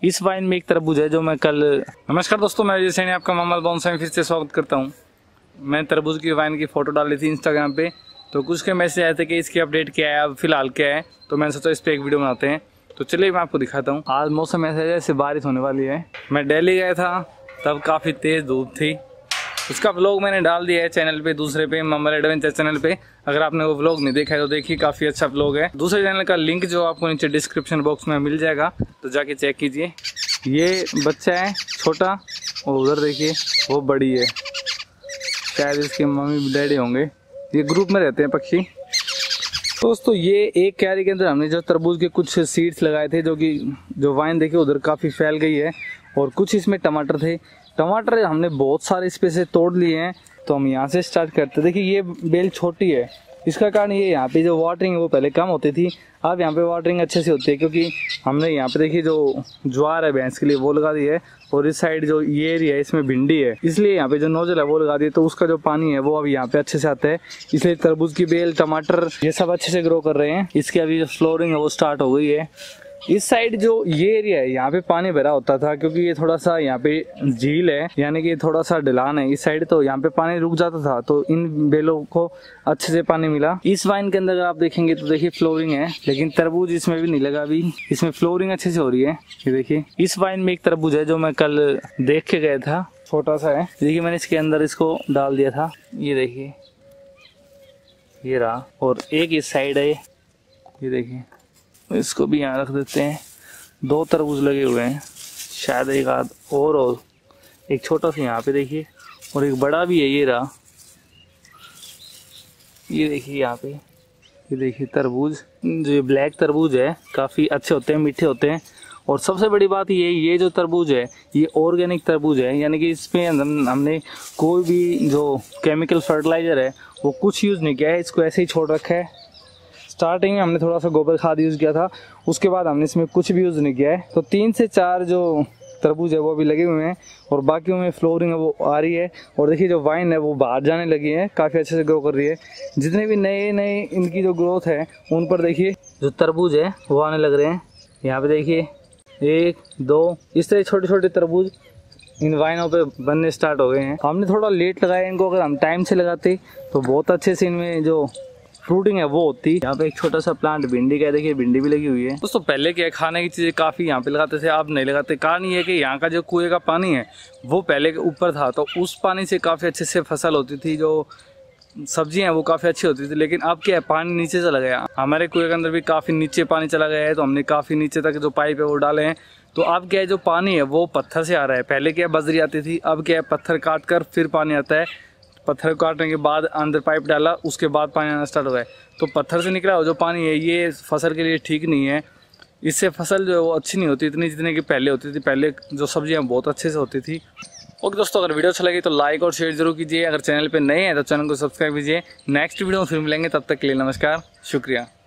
इस वाइन में एक तरबूज है जो मैं कल। नमस्कार दोस्तों, मैं विजय सैनी आपका मामल बॉन्स में फिर से स्वागत करता हूँ। मैं तरबूज की वाइन की फ़ोटो डाली थी इंस्टाग्राम पे, तो कुछ के मैसेज आए थे कि इसकी अपडेट क्या है, अब फिलहाल क्या है। तो मैंने सोचा इस पर एक वीडियो बनाते हैं। तो चलिए मैं आपको दिखाता हूँ। आज मौसम ऐसा है जैसे बारिश होने वाली है। मैं दिल्ली गया था तब काफ़ी तेज़ धूप थी। उसका व्लॉग मैंने डाल दिया है चैनल पे, दूसरे पे मामल एडवेंचर चैनल पे। अगर आपने वो व्लॉग नहीं देखा है तो देखिए, काफ़ी अच्छा व्लॉग है। दूसरे चैनल का लिंक जो आपको नीचे डिस्क्रिप्शन बॉक्स में मिल जाएगा, तो जाके चेक कीजिए। ये बच्चा है छोटा, और उधर देखिए वो बड़ी है, शायद इसके मम्मी डैडी होंगे। ये ग्रुप में रहते हैं पक्षी। दोस्तों ये एक क्यारी के अंदर हमने जो तरबूज के कुछ सीड्स लगाए थे, जो वाइन देखिए उधर काफ़ी फैल गई है। और कुछ इसमें टमाटर थे। टमाटर हमने बहुत सारे इस पे से तोड़ लिए हैं। तो हम यहाँ से स्टार्ट करते। देखिए ये बेल छोटी है, इसका कारण ये यहाँ पे जो वाटरिंग है वो पहले कम होती थी, अब यहाँ पे वाटरिंग अच्छे से होती है। क्योंकि हमने यहाँ पे देखिए जो ज्वार है भैंस के लिए वो लगा दी है, और इस साइड जो ये एरिया है इसमें भिंडी है, इसलिए यहाँ पे जो नोजल है वो लगा दी है। तो उसका जो पानी है वो अब यहाँ पे अच्छे से आता है, इसलिए तरबूज की बेल, टमाटर ये सब अच्छे से ग्रो कर रहे हैं। इसकी अभी जो फ्लोरिंग है वो स्टार्ट हो गई है। इस साइड जो ये एरिया है यहाँ पे पानी भरा होता था, क्योंकि ये थोड़ा सा यहाँ पे झील है, यानी कि थोड़ा सा ढलान है इस साइड, तो यहाँ पे पानी रुक जाता था। तो इन बेलों को अच्छे से पानी मिला। इस वाइन के अंदर अगर आप देखेंगे तो देखिए फ्लोरिंग है, लेकिन तरबूज इसमें भी नहीं लगा अभी। इसमें फ्लोरिंग अच्छे से हो रही है। ये देखिए इस वाइन में एक तरबूज है जो मैं कल देख के गया था, छोटा सा है। देखिए मैंने इसके अंदर इसको डाल दिया था, ये देखिए ये रहा। और एक इस साइड है, ये देखिए, इसको भी यहाँ रख देते हैं। 2 तरबूज लगे हुए हैं, शायद एक आध और एक छोटा सा यहाँ पे देखिए, और एक बड़ा भी है, ये रहा। ये देखिए यहाँ पे, ये देखिए तरबूज, जो ब्लैक तरबूज है काफ़ी अच्छे होते हैं, मीठे होते हैं। और सबसे बड़ी बात ये जो तरबूज है ये ऑर्गेनिक तरबूज है, यानी कि इसमें हमने कोई भी जो केमिकल फर्टिलाइज़र है वो कुछ यूज़ नहीं किया है, इसको ऐसे ही छोड़ रखा है। स्टार्टिंग में हमने थोड़ा सा गोबर खाद यूज़ किया था, उसके बाद हमने इसमें कुछ भी यूज़ नहीं किया है। तो 3 से 4 जो तरबूज है वो अभी लगे हुए हैं, और बाकियों में फ्लोरिंग है वो आ रही है। और देखिए जो वाइन है वो बाहर जाने लगी है, काफ़ी अच्छे से ग्रो कर रही है। जितने भी नए इनकी जो ग्रोथ है उन पर देखिए जो तरबूज है वो आने लग रहे हैं। यहाँ पे देखिए 1 2 इस तरह छोटे छोटे तरबूज इन वाइनों पे बनने स्टार्ट हो गए हैं। हमने थोड़ा लेट लगाया इनको, अगर हम टाइम से लगाते तो बहुत अच्छे से इनमें जो फ्रूटिंग है वो होती। यहाँ पे एक छोटा सा प्लांट भिंडी का है, देखिए भिंडी भी लगी हुई है। दोस्तों पहले क्या खाने की चीज़ें काफ़ी यहाँ पे लगाते थे, अब नहीं लगाते। कारण ये है कि यहाँ का जो कुएं का पानी है वो पहले के ऊपर था, तो उस पानी से काफ़ी अच्छे से फसल होती थी, जो सब्जियाँ हैं वो काफ़ी अच्छी होती थी। लेकिन अब क्या है, पानी नीचे चला गया। हमारे कुएं के अंदर भी काफ़ी नीचे पानी चला गया है, तो हमने काफ़ी नीचे तक जो पाइप है वो डाले हैं। तो अब क्या है, जो पानी है वो पत्थर से आ रहा है। पहले क्या बजरी आती थी, अब क्या है पत्थर काट कर फिर पानी आता है। पत्थर काटने के बाद अंदर पाइप डाला, उसके बाद पानी आना स्टार्ट हो गया। तो पत्थर से निकला जो पानी है ये फसल के लिए ठीक नहीं है। इससे फसल जो है वो अच्छी नहीं होती इतनी जितने की पहले होती थी। पहले जो सब्जियां बहुत अच्छे से होती थी। ओके दोस्तों, अगर वीडियो अच्छा लगे तो लाइक और शेयर जरूर कीजिए। अगर चैनल पे नए हैं तो चैनल को सब्सक्राइब कीजिए। नेक्स्ट वीडियो में फिर मिलेंगे, तब तक के लिए नमस्कार, शुक्रिया।